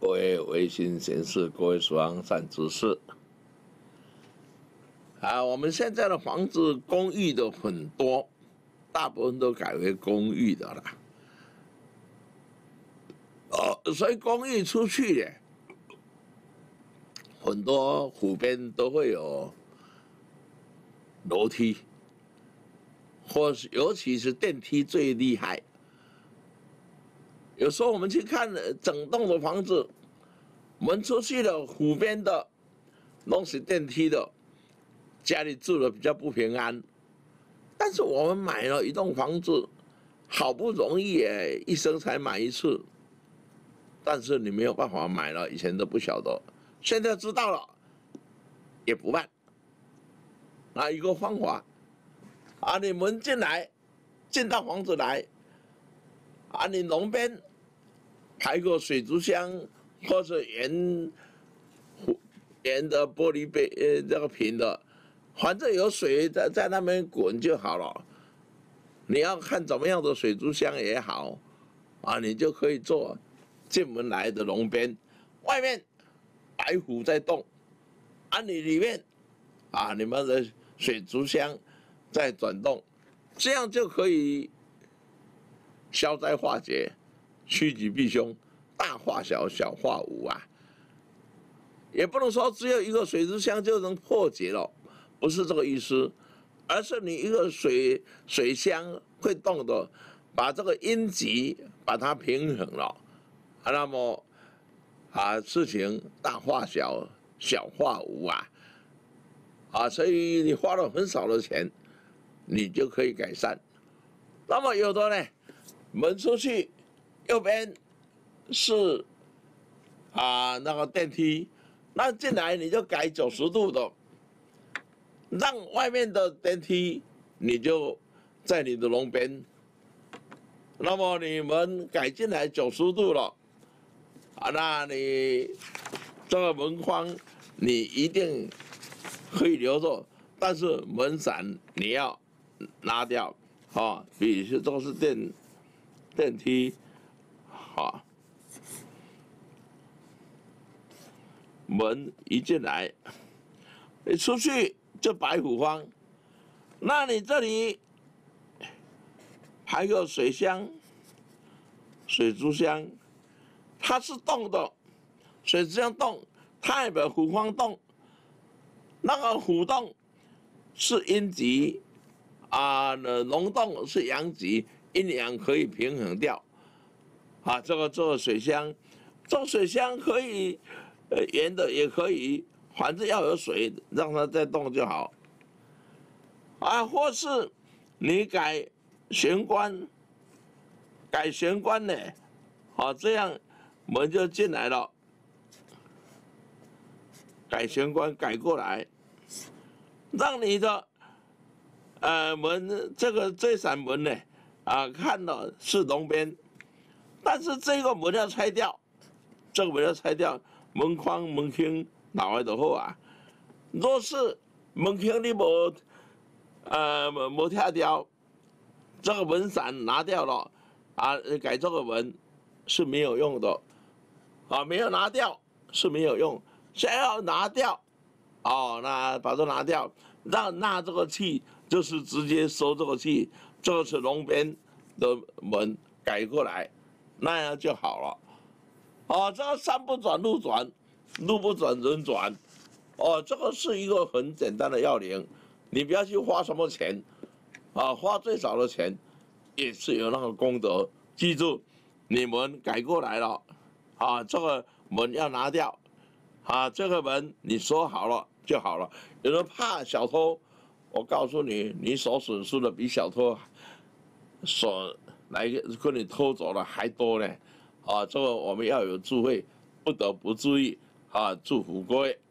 各位维新贤士，各位蜀昂善知识。我们现在的房子公寓的很多，大部分都改为公寓的了。所以公寓出去呢，很多湖边都会有楼梯，尤其是电梯最厉害。有时候我们去看整栋的房子，我们出去了湖边的，弄是电梯的，家里住的比较不平安。但是我们买了一栋房子，好不容易一生才买一次，但是你没有办法买了，以前都不晓得，现在知道了也不办。一个方法，你们进到房子来，你笼边排个水族箱或者圆的玻璃杯这个瓶的，反正有水在那边滚就好了。你要看怎么样的水族箱也好，你就可以做进门来的笼边，外面白虎在动，你里面你们的水族箱在转动，这样就可以消灾化解、趋吉避凶、大化小、小化无啊。也不能说只有一个水族箱就能破解了，不是这个意思，而是你一个水箱会动的，把这个阴极把它平衡了，那么事情大化小、小化无啊，所以你花了很少的钱，你就可以改善。那么有的呢，门出去右边是那个电梯，那进来你就改90度的，让外面的电梯你就在你的笼边。那么你们改进来90度了，那你这个门框你一定可以留着，但是门伞你要拿掉比如说都是电梯门一进来，你出去就白虎方，那你这里还有水箱、水族箱，它是动的，水族箱动，它也把虎方动，那个虎动是阴极龙动是阳极，阴阳可以平衡掉这个做水箱，做水箱可以圆的也可以，反正要有水让它再动就好或是你改玄关呢这样门就进来了，改玄关改过来，让你的门这扇门呢看到是笼边，但是这个门要拆掉，这个门要拆掉，门框门厅拿来就好若是门厅你没拆掉，这个门伞拿掉了改这个门是没有用的没有拿掉是没有用，想要拿掉那把它拿掉，让纳这个气就是直接收这个气，这个是笼边的门改过来，那样就好了这个山不转路转，路不转人转这个是一个很简单的要领，你不要去花什么钱花最少的钱也是有那个功德。记住，你们改过来了这个门要拿掉这个门你锁好了就好了。有人怕小偷，我告诉你，你所损失的比小偷所来跟你偷走的还多呢这个我们要有智慧，不得不注意祝福各位。